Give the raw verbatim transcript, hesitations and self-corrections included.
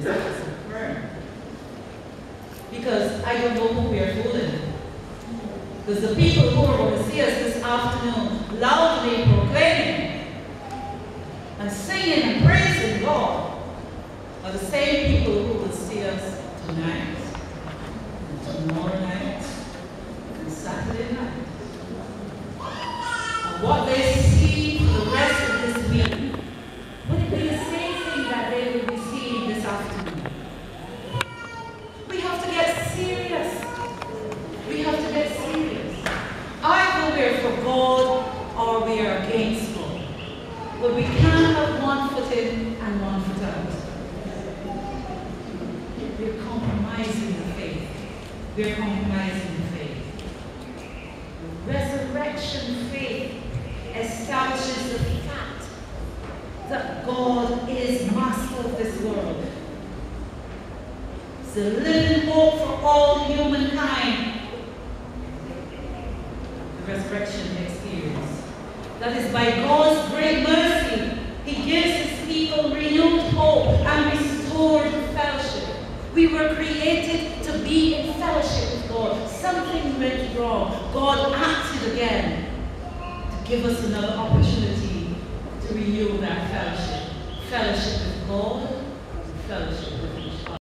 this office of prayer. Because I don't know who we are fooling. Because the people who are going to see us this afternoon loudly proclaiming and singing and praising God are the same people who will see us tonight, and tomorrow night, and Saturday night. And what they see for the rest of this week, would it be the same thing that they will be seeing this afternoon? We have to get serious. We have to get serious. Either we're for God or we are against God. But we can't have one foot in and one foot out. We're compromising the faith. We're compromising the faith. Resurrection faith establishes the fact that God is master of this world. It's the living hope for all humankind. The resurrection experience. That is by God's great mercy, He gives His people renewed hope and restored fellowship. We were created to be in fellowship with God. Something went wrong. God acted again to give us another opportunity to renew that fellowship. Fellowship with God, fellowship with